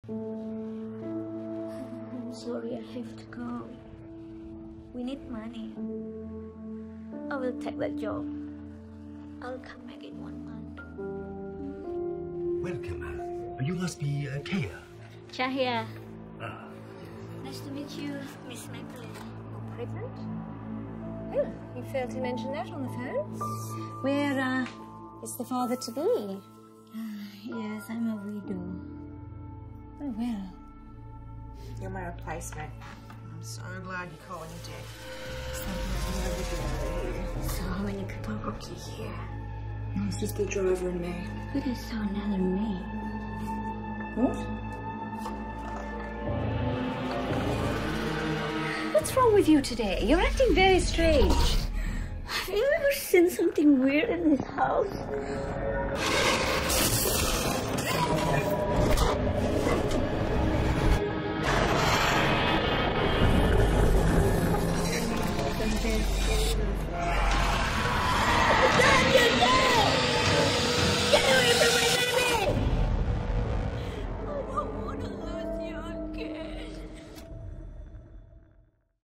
I'm sorry, I have to go. We need money. I will take that job. I'll come back in 1 month. Welcome. You must be Kaya. Chahya. Ah. Nice to meet you, Miss Magdalene. Pregnant? Oh, you failed to mention that on the phone. Where is the father-to-be? Yes, I'm a widow. Oh, well. You're my replacement. I'm so glad you're calling your dad. So how many people are working here? It's just the driver and me. But I saw another me. What? What's wrong with you today? You're acting very strange. Have you ever seen something weird in this house?